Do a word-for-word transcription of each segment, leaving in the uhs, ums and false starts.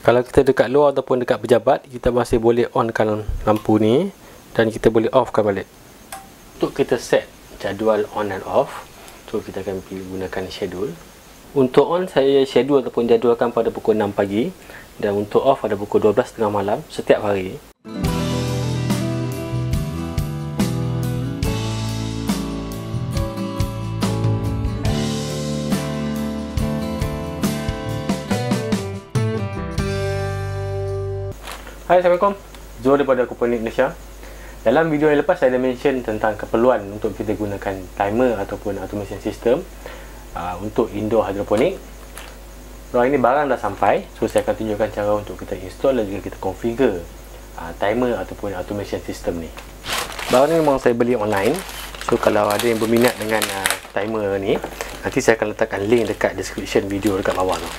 Kalau kita dekat luar ataupun dekat pejabat, kita masih boleh onkan lampu ni dan kita boleh offkan balik. Untuk kita set jadual on and off, so kita akan pilih gunakan schedule. Untuk on, saya schedule ataupun jadualkan pada pukul enam pagi, dan untuk off pada pukul dua belas tengah malam setiap hari. Hai, Assalamualaikum. Zul daripada Aquaponics Malaysia. Dalam video yang lepas saya dah mention tentang keperluan untuk kita gunakan timer ataupun automation system uh, untuk indoor hydroponic. Hari ini barang dah sampai, so saya akan tunjukkan cara untuk kita install dan juga kita configure uh, timer ataupun automation system ni. Barang ni memang saya beli online. So kalau ada yang berminat dengan uh, timer ni, nanti saya akan letakkan link dekat description video dekat bawah tu.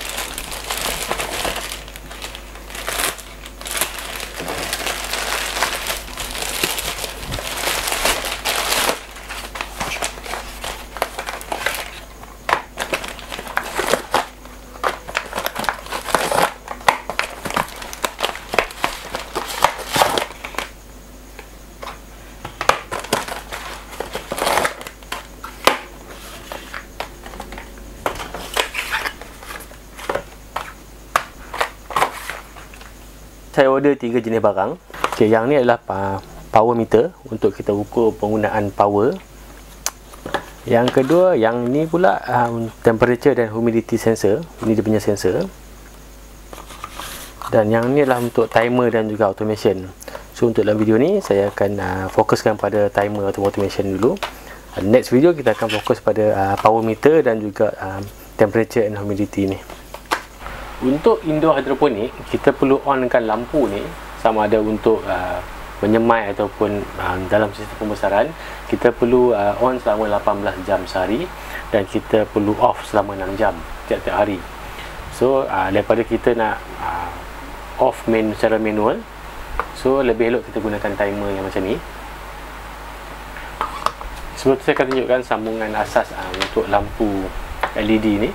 Saya order tiga jenis barang. Okay, yang ni adalah power meter untuk kita ukur penggunaan power. Yang kedua, yang ni pula um, temperature dan humidity sensor. Ini dia punya sensor. Dan yang ni adalah untuk timer dan juga automation. So untuk dalam video ni saya akan uh, fokuskan pada timer atau automation dulu. uh, Next video kita akan fokus pada uh, power meter dan juga um, temperature and humidity ni. Untuk indoor hydroponic, kita perlu onkan lampu ni, sama ada untuk uh, menyemai ataupun uh, dalam sistem pembesaran. Kita perlu uh, on selama lapan belas jam sehari dan kita perlu off selama enam jam tiap-tiap hari. So uh, daripada kita nak uh, off main secara manual, so lebih elok kita gunakan timer yang macam ni. Sebelum tu saya akan tunjukkan sambungan asas uh, untuk lampu L E D ni.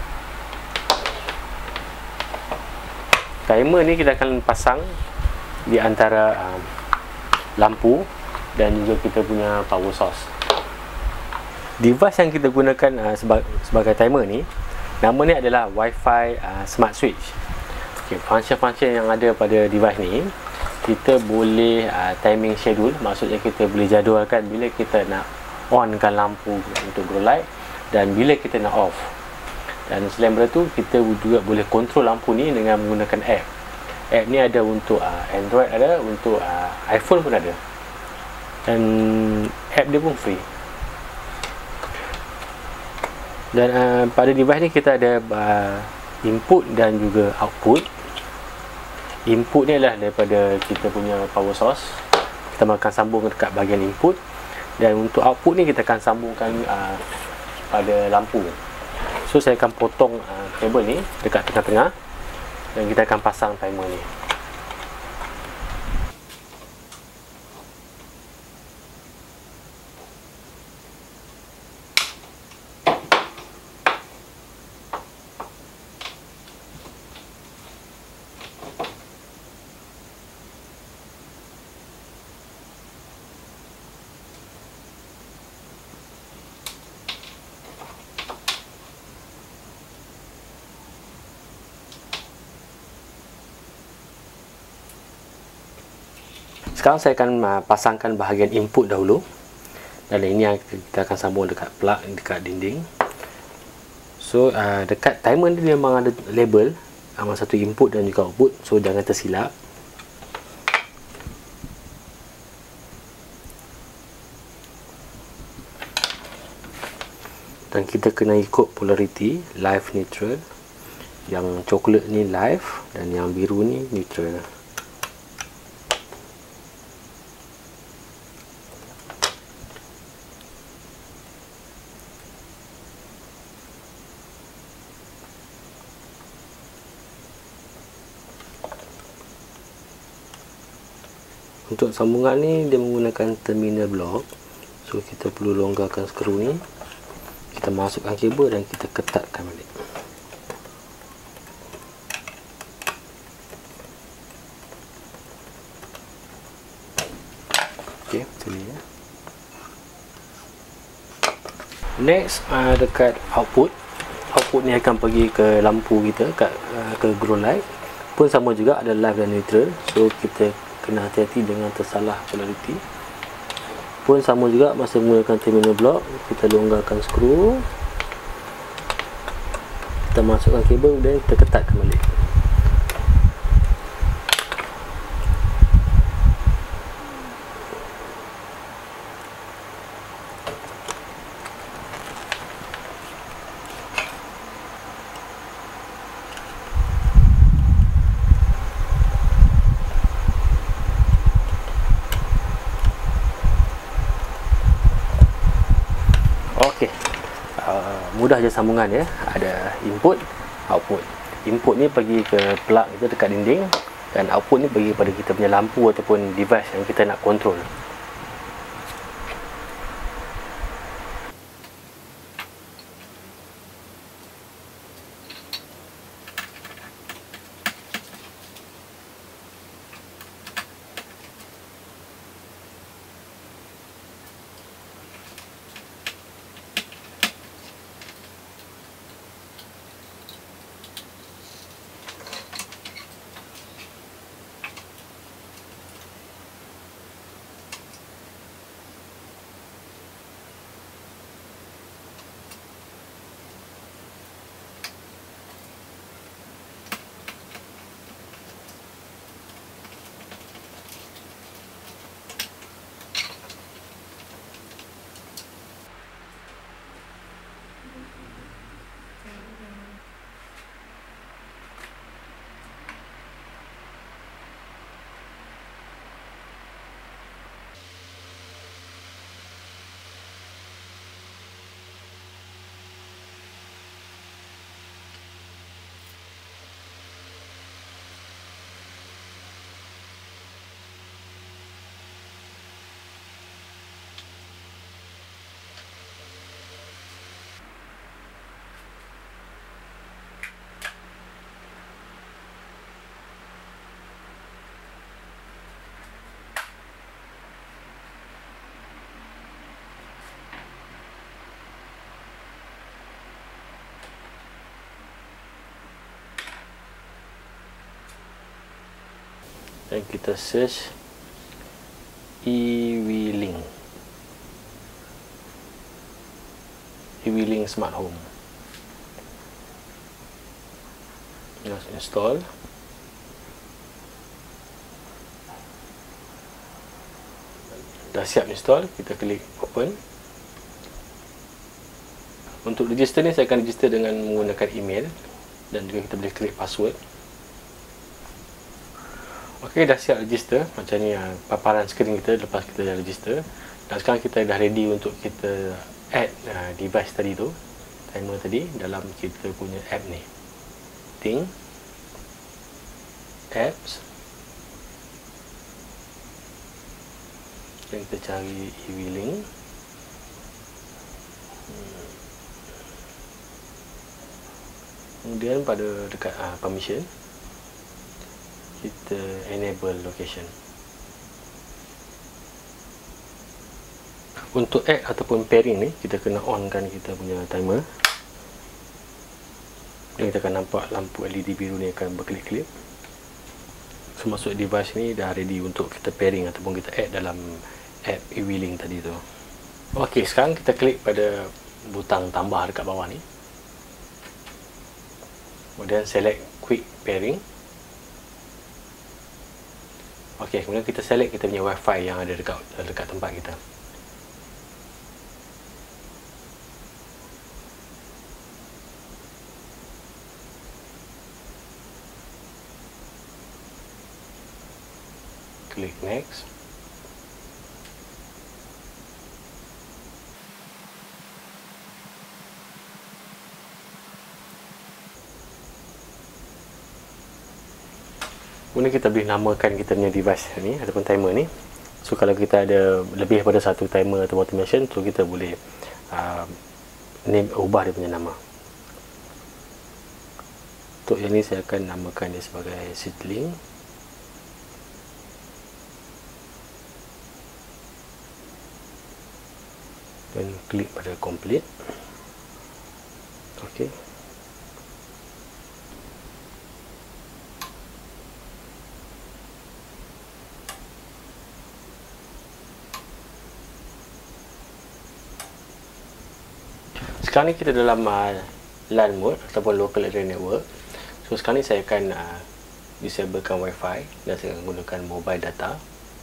Timer ni kita akan pasang di antara um, lampu dan juga kita punya power source. Device yang kita gunakan uh, seba sebagai timer ni, nama ni adalah Wi-Fi uh, Smart Switch. Okay, function-function yang ada pada device ni, kita boleh uh, timing schedule, maksudnya kita boleh jadualkan bila kita nak onkan lampu untuk grow light dan bila kita nak off. Dan selain daripada tu, kita juga boleh kontrol lampu ni dengan menggunakan app. App ni ada untuk uh, Android, ada untuk uh, iPhone pun ada. Dan app dia pun free. Dan uh, pada device ni kita ada uh, input dan juga output. Input ni adalah daripada kita punya power source. Kita akan sambung dekat bahagian input. Dan untuk output ni kita akan sambungkan uh, pada lampu. So saya akan potong uh, kabel ni dekat tengah-tengah dan kita akan pasang timer ni. Sekarang saya akan uh, pasangkan bahagian input dahulu. Dan ini yang kita akan sambung dekat plug dekat dinding. So uh, dekat timer ni dia memang ada label uh, satu input dan juga output. So jangan tersilap. Dan kita kena ikut polarity, live, neutral. Yang coklat ni live dan yang biru ni neutral. Untuk sambungan ni dia menggunakan terminal block. So kita perlu longgarkan skru ni. Kita masukkan kabel dan kita ketatkan balik. Okey, macam ni ya. Next, uh, dekat output. Output ni akan pergi ke lampu kita, kat, uh, ke grow light. Pun sama juga, ada live dan neutral. So kita kena hati-hati dengan tersalah polarity. Pun sama juga, masa menggunakan terminal block, kita longgarkan skru, kita masukkan kabel dan kita ketatkan balik. Okey, uh, mudah je sambungan ya. Ada input, output. Input ni pergi ke plug kita dekat dinding, dan output ni pergi pada kita punya lampu ataupun device yang kita nak control. Dan kita search eWeLink eWeLink Smart Home. Kita install. Dah siap install, kita klik open. Untuk register ni saya akan register dengan menggunakan email, dan juga kita boleh klik password. Okey, dah siap register. Macam ni uh, paparan skrin kita lepas kita dah register. Dan sekarang kita dah ready untuk kita add uh, device tadi tu, timer tadi, dalam kita punya app ni. Ting apps. Dan kita cari eWeLink. hmm. Kemudian pada dekat uh, permission, kita enable location. Untuk add ataupun pairing ni, kita kena on kan kita punya timer. Dan kita akan nampak lampu L E D biru ni akan berkelip-kelip. So maksud device ni dah ready untuk kita pairing ataupun kita add dalam app eWeLink tadi tu. Okey, sekarang kita klik pada butang tambah dekat bawah ni. Kemudian select quick pairing. Okey, kemudian kita select kita punya wifi yang ada dekat dekat tempat kita. Klik next. Kemudian kita boleh namakan kita punya device ni ataupun timer ni. So kalau kita ada lebih daripada satu timer atau automation, so kita boleh uh, name, ubah dia punya nama. Untuk yang ni saya akan namakan dia sebagai seedling. dan klik pada complete. Okey. Sekarang ni kita dalam uh, LAN mode ataupun local area network. So sekarang ni saya akan uh, disablekan Wi-Fi dan saya akan gunakan mobile data.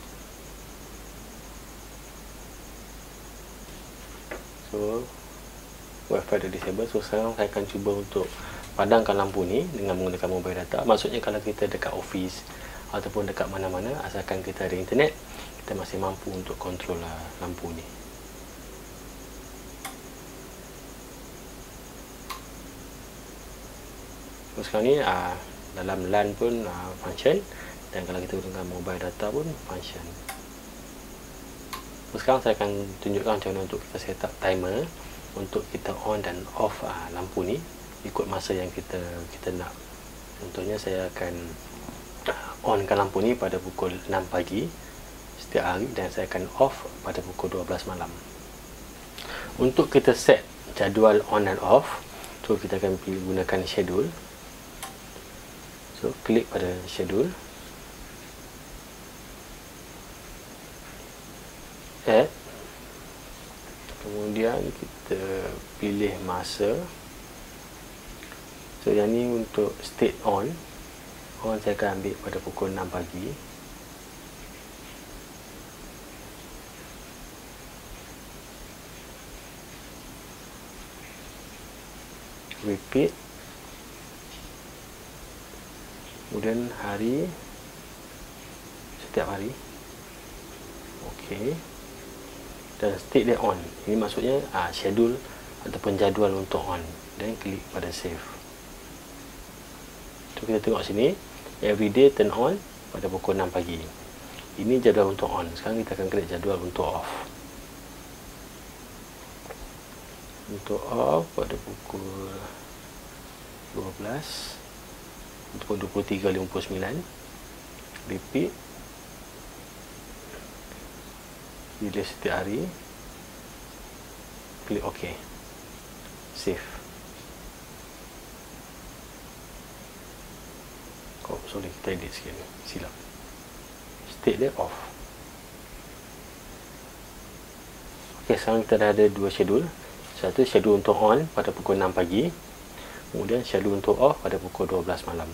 So Wi-Fi dah disable. So sekarang saya akan cuba untuk padamkan lampu ni dengan menggunakan mobile data. Maksudnya kalau kita dekat office ataupun dekat mana-mana, asalkan kita ada internet, kita masih mampu untuk kontrol uh, lampu ni. So, sekarang ni uh, dalam LAN pun uh, function, dan kalau kita gunakan mobile data pun function. So, sekarang saya akan tunjukkan macam mana untuk kita set up timer untuk kita on dan off uh, lampu ni ikut masa yang kita kita nak. Contohnya saya akan onkan lampu ni pada pukul enam pagi setiap hari dan saya akan off pada pukul dua belas malam. Untuk kita set jadual on and off, so kita akan pilih gunakan schedule. So klik pada schedule, add, kemudian kita pilih masa. So yang ni untuk state on. On saya akan ambil pada pukul enam pagi. Repeat. Kemudian hari, setiap hari. Okey. Dan state dia on. Ini maksudnya ah, schedule ataupun jadual untuk on. Dan klik pada save. So kita tengok sini, everyday turn on pada pukul enam pagi. Ini jadual untuk on. Sekarang kita akan klik jadual untuk off. Untuk off pada pukul dua belas untuk dua puluh tiga lima puluh sembilan. Repeat. Pilih setiap hari. Klik OK. Save. Oh, sorry, kita edit sikit ni. Silap. State dia off. Ok, sekarang kita dah ada dua schedule. Satu schedule untuk on pada pukul enam pagi. Kemudian schedule untuk off pada pukul dua belas malam.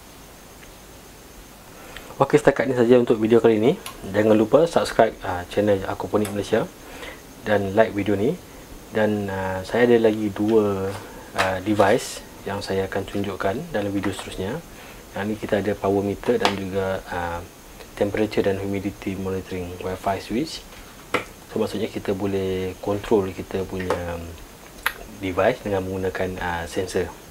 Ok, setakat ni saja untuk video kali ini. Jangan lupa subscribe uh, channel Aquaponik Malaysia dan like video ni. Dan uh, saya ada lagi dua uh, device yang saya akan tunjukkan dalam video seterusnya. Yang ni kita ada power meter dan juga uh, temperature dan humidity monitoring Wi-Fi switch. So maksudnya kita boleh control kita punya device dengan menggunakan uh, sensor.